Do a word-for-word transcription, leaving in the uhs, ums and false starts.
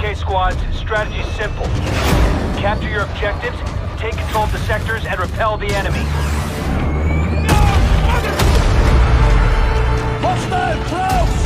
Okay, squads, strategy's simple. Capture your objectives, take control of the sectors, and repel the enemy. Hostile close!